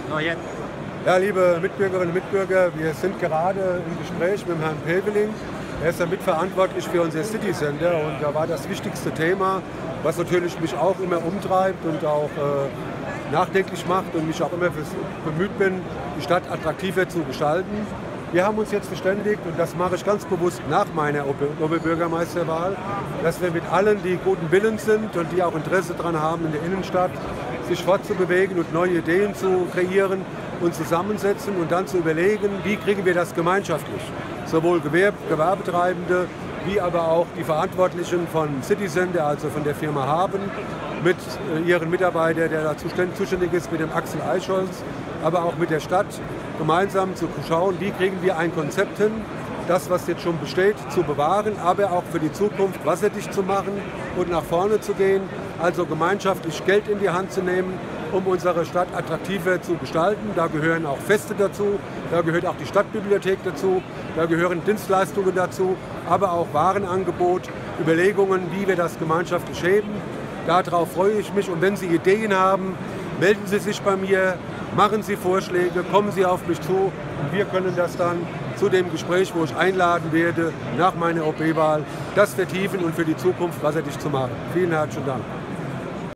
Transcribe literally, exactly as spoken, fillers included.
Neujet. Ja, liebe Mitbürgerinnen und Mitbürger, wir sind gerade im Gespräch mit Herrn Peveling. Er ist ja mitverantwortlich für unser City Center und da war das wichtigste Thema, was natürlich mich auch immer umtreibt und auch äh, nachdenklich macht und mich auch immer bemüht bin, die Stadt attraktiver zu gestalten. Wir haben uns jetzt verständigt, und das mache ich ganz bewusst nach meiner Oberbürgermeisterwahl, dass wir mit allen, die guten Willens sind und die auch Interesse daran haben, in der Innenstadt sich fortzubewegen und neue Ideen zu kreieren und zusammensetzen und dann zu überlegen, wie kriegen wir das gemeinschaftlich. Sowohl Gewerb Gewerbetreibende wie aber auch die Verantwortlichen von City Center, also von der Firma Haben, mit ihren Mitarbeitern, der da zuständig ist, mit dem Axel Eichholz, aber auch mit der Stadt, gemeinsam zu schauen, wie kriegen wir ein Konzept hin, das, was jetzt schon besteht, zu bewahren, aber auch für die Zukunft wasserdicht zu machen und nach vorne zu gehen, also gemeinschaftlich Geld in die Hand zu nehmen, um unsere Stadt attraktiver zu gestalten. Da gehören auch Feste dazu, da gehört auch die Stadtbibliothek dazu, da gehören Dienstleistungen dazu, aber auch Warenangebot, Überlegungen, wie wir das gemeinschaftlich heben. Darauf freue ich mich, und wenn Sie Ideen haben, melden Sie sich bei mir, machen Sie Vorschläge, kommen Sie auf mich zu und wir können das dann zu dem Gespräch, wo ich einladen werde, nach meiner O B-Wahl, das vertiefen und für die Zukunft wasserdicht zu machen. Vielen herzlichen Dank.